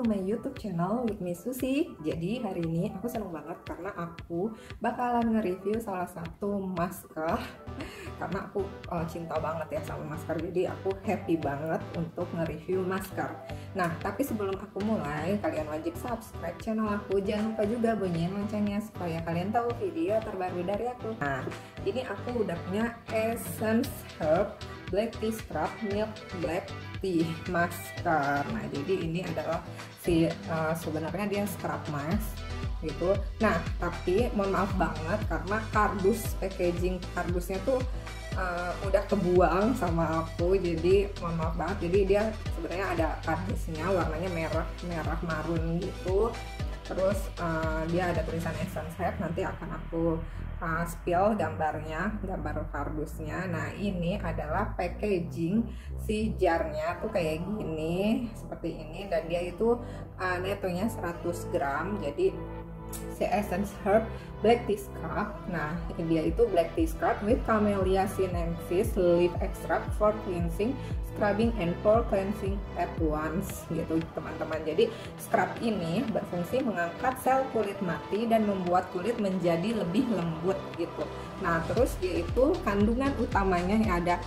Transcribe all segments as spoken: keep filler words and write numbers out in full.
my YouTube channel with me Susi. Jadi hari ini aku senang banget karena aku bakalan nge-review salah satu masker. Karena aku uh, cinta banget ya sama masker, jadi aku happy banget untuk nge-review masker. Nah, tapi sebelum aku mulai, kalian wajib subscribe channel aku. Jangan lupa juga bunyiin loncengnya supaya kalian tahu video terbaru dari aku. Nah, ini aku udah punya Essence Herb Black Tea Scrub Milk Black Tea Masker. Nah, jadi ini adalah si uh, sebenarnya dia scrub mask gitu. Nah, tapi mohon maaf banget karena kardus packaging kardusnya tuh uh, udah kebuang sama aku. Jadi mohon maaf banget. Jadi dia sebenarnya ada kardusnya warnanya merah merah marun gitu. Terus uh, dia ada tulisan Essence Herb, nanti akan aku uh, spill gambarnya, gambar kardusnya. Nah, ini adalah packaging si jarnya tuh kayak gini, seperti ini, dan dia itu uh, netonya seratus gram. Jadi si Essence Herb Black Tea Scrub. Nah, ini dia itu Black Tea Scrub with Camellia sinensis leaf extract for cleansing, scrubbing and pore cleansing at once gitu teman-teman. Jadi scrub ini berfungsi mengangkat sel kulit mati dan membuat kulit menjadi lebih lembut gitu. Nah, terus dia itu kandungan utamanya yang ada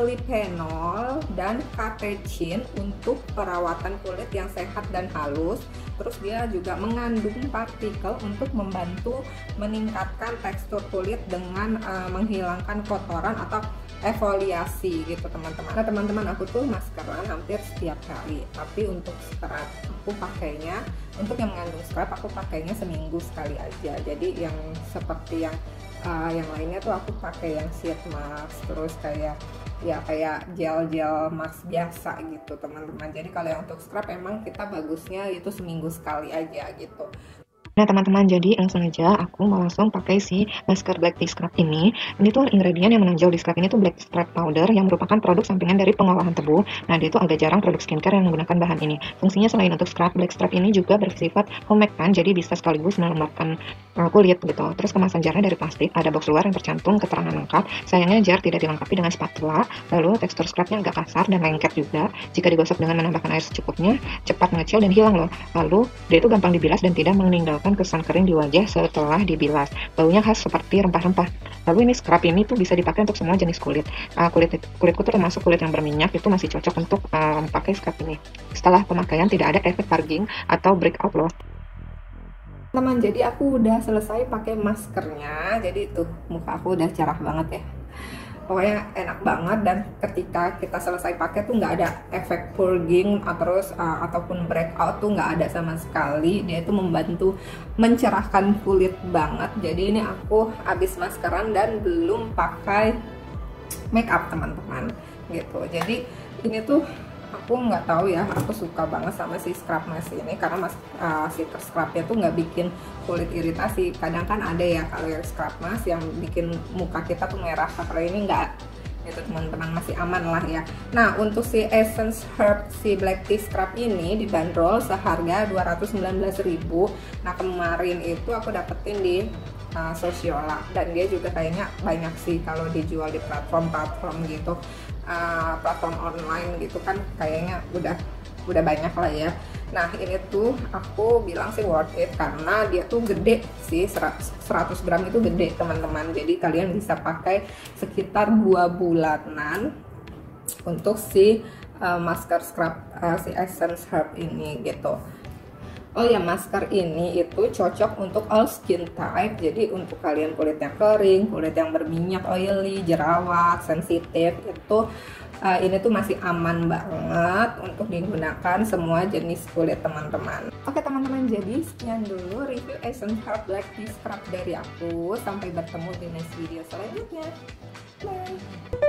polyphenol dan catechin untuk perawatan kulit yang sehat dan halus. Terus dia juga mengandung partikel untuk membantu meningkatkan tekstur kulit dengan uh, menghilangkan kotoran atau exfoliasi gitu teman-teman. Nah, teman-teman, aku tuh maskeran hampir setiap hari, tapi untuk scrub aku pakainya, untuk yang mengandung scrub aku pakainya seminggu sekali aja. Jadi yang seperti yang uh, yang lainnya tuh aku pakai yang sheet mask, terus kayak ya kayak gel-gel mask biasa gitu teman-teman. Jadi kalau yang untuk scrub emang kita bagusnya itu seminggu sekali aja gitu. Nah teman-teman, jadi langsung aja aku mau langsung pakai si masker Black Tea Scrub ini. Ini tuh ingredient yang menonjol di scrub ini tuh black scrub powder yang merupakan produk sampingan dari pengolahan tebu. Nah, dia itu agak jarang produk skincare yang menggunakan bahan ini. Fungsinya selain untuk scrub, black scrub ini juga bersifat humectant, jadi bisa sekaligus melembabkan uh, kulit gitu. Terus kemasan jarnya dari plastik, ada box luar yang tercantum keterangan lengkap. Sayangnya jar tidak dilengkapi dengan spatula. Lalu tekstur scrubnya agak kasar dan lengket juga. Jika digosok dengan menambahkan air secukupnya, cepat mengecil dan hilang loh. Lalu dia itu gampang dibilas dan tidak meninggalkan kesan kering di wajah setelah dibilas. Baunya khas seperti rempah-rempah. Lalu ini scrub ini tuh bisa dipakai untuk semua jenis kulit. Uh, kulit kulitku tuh termasuk kulit yang berminyak, itu masih cocok untuk uh, pakai scrub ini. Setelah pemakaian tidak ada efek parging atau breakout loh. Teman, jadi aku udah selesai pakai maskernya. Jadi tuh muka aku udah cerah banget ya. Pokoknya enak banget, dan ketika kita selesai pakai tuh nggak ada efek purging terus uh, ataupun breakout tuh nggak ada sama sekali. Dia itu membantu mencerahkan kulit banget. Jadi ini aku habis maskeran dan belum pakai make up teman-teman gitu. Jadi ini tuh aku nggak tahu ya, aku suka banget sama si scrub mask ini karena mas, uh, si scrubnya tuh nggak bikin kulit iritasi. Kadang kan ada ya kalau yang scrub mask yang bikin muka kita tuh merah, kalau ini nggak gitu teman-teman, masih aman lah ya. Nah, untuk si Essence Herb si Black Tea Scrub ini dibanderol seharga dua ratus sembilan belas ribu. Nah, kemarin itu aku dapetin di uh, Sociola, dan dia juga kayaknya banyak sih kalau dijual di platform-platform gitu. Uh, platform online gitu kan kayaknya udah udah banyak lah ya. Nah, ini tuh aku bilang sih worth it karena dia tuh gede sih, seratus gram itu gede teman-teman. Jadi kalian bisa pakai sekitar dua bulanan untuk si uh, masker scrub uh, si Essence Herb ini gitu. Oh ya, masker ini itu cocok untuk all skin type. Jadi untuk kalian kulit yang kering, kulit yang berminyak, oily, jerawat, sensitif, itu uh, ini tuh masih aman banget untuk digunakan semua jenis kulit teman-teman. Oke teman-teman, jadi sekian dulu review Essence Herb Black Tea Scrub dari aku. Sampai bertemu di next video selanjutnya. Bye.